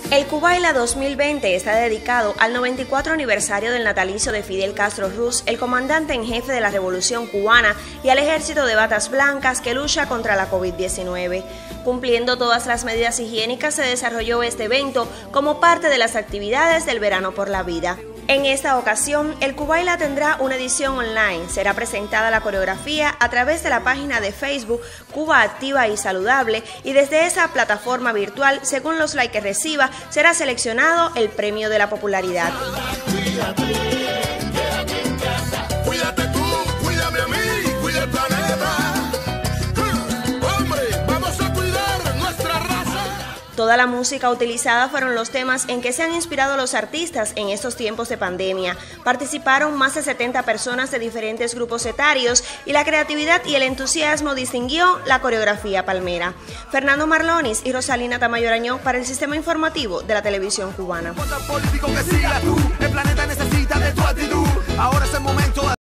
El Cubaila 2020 está dedicado al 94 aniversario del natalicio de Fidel Castro Ruz, el comandante en jefe de la Revolución Cubana, y al Ejército de Batas Blancas que lucha contra la COVID-19. Cumpliendo todas las medidas higiénicas, se desarrolló este evento como parte de las actividades del Verano por la Vida. En esta ocasión, el Cubaila tendrá una edición online. Será presentada la coreografía a través de la página de Facebook Cuba Activa y Saludable, y desde esa plataforma virtual, según los likes que reciba, será seleccionado el premio de la popularidad. Toda la música utilizada fueron los temas en que se han inspirado los artistas en estos tiempos de pandemia. Participaron más de 70 personas de diferentes grupos etarios y la creatividad y el entusiasmo distinguió la coreografía palmera. Fernando Marlonis y Rosalina Tamayo Arañó para el Sistema Informativo de la Televisión Cubana.